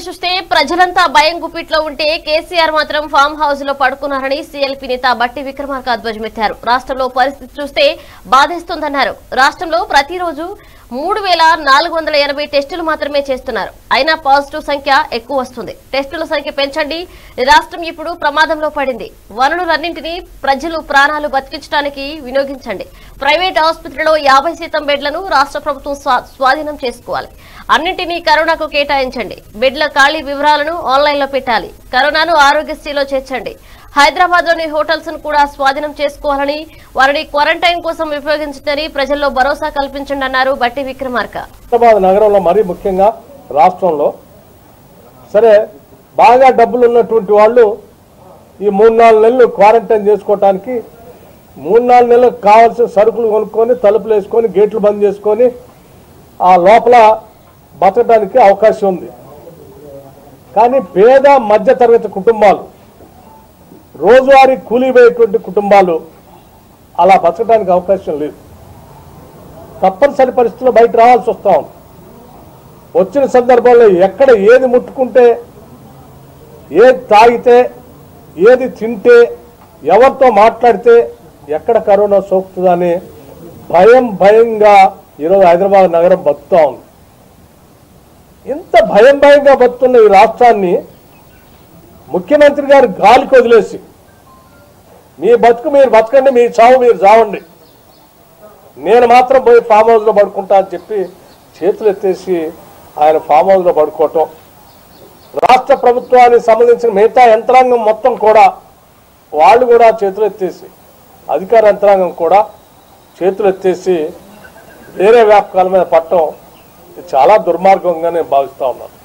చూస్తే ప్రజలంతా భయం గుప్పిట్లో ఉంటే కేసీఆర్ మాత్రం ఫామ్ హౌస్ లో పడుకున్నారని సీఎల్పీ నేత బట్టి విక్రమార్క ధ్వజమెత్తారు. రాష్ట్రంలో పరిస్థితి చూస్తే బాధిస్తుందన్నారు. రాష్ట్రంలో ప్రతిరోజు 3480 టెస్టులు మాత్రమే చేస్తున్నారు. అయినా పాజిటివ్ సంఖ్య ఎక్కువ వస్తుంది. టెస్టుల సంఖ్య పెంచండి. రాష్ట్రం ఇప్పుడు ప్రమాదంలో పడింది. వనరులన్నింటినీ ప్రజలు ప్రాణాలు బతికించడానికి వినియోగించండి. ప్రైవేట్ ఆసుపత్రిలో 50% బెడ్లను రాష్ట్ర ప్రభుత్వం స్వాధీనం చేసుకోవాలి. అన్నింటినీ కరోనాకు కేటాయించండి. బెడ్ల ఖాళీ వివరాలను ఆన్లైన్ లో పెట్టాలి. కరోనాను ఆరోగ్యశ్రీలో చేర్చండి. హైదరాబాద్ లోని హోటల్స్ ను కూడా స్వాధీనం చేసుకోవాలని, వారిని క్వారంటైన్ కోసం ఉపయోగించని ప్రజల్లో భరోసా కల్పించండి అన్నారు బట్టి విక్రమార్క. హైదరాబాద్ నగరంలో మరీ ముఖ్యంగా రాష్ట్రంలో సరే బాగా డబ్బులు ఉన్నటువంటి వాళ్ళు ఈ 3-4 నెలలు క్వారంటైన్ చేసుకోవటానికి 3-4 నెలలకు కావాల్సిన సరుకులు కొనుక్కొని తలుపులు వేసుకొని గేట్లు బంద్ చేసుకొని ఆ లోపల బతకడానికి అవకాశం ఉంది. కానీ పేద మధ్యతరగతి కుటుంబాలు, రోజువారీ కూలిపోయేటువంటి కుటుంబాలు అలా బతకడానికి అవకాశం లేదు. తప్పనిసరి పరిస్థితుల్లో బయట రావాల్సి వస్తా ఉంది. వచ్చిన సందర్భంలో ఎక్కడ ఏది ముట్టుకుంటే, ఏది తాగితే, ఏది తింటే, ఎవరితో మాట్లాడితే ఎక్కడ కరోనా సోకుతుందని భయంగా ఈరోజు హైదరాబాద్ నగరం బతుకుతా ఉంది. ఇంత భయంగా బతుకున్న ఈ రాష్ట్రాన్ని ముఖ్యమంత్రి గారు గాలికి వదిలేసి మీ బతుకు మీరు బతకండి, మీ చావు మీరు చావండి, నేను మాత్రం పోయి ఫామ్ హౌస్లో పడుకుంటా అని చెప్పి చేతులు ఎత్తేసి ఆయన ఫామ్ హౌస్లో పడుకోవటం, రాష్ట్ర ప్రభుత్వానికి సంబంధించిన మిగతా యంత్రాంగం మొత్తం కూడా వాళ్ళు కూడా చేతులు ఎత్తేసి, అధికార యంత్రాంగం కూడా చేతులు ఎత్తేసి వేరే వ్యాపకాల మీద పట్టడం చాలా దుర్మార్గంగా నేను భావిస్తా ఉన్నాను.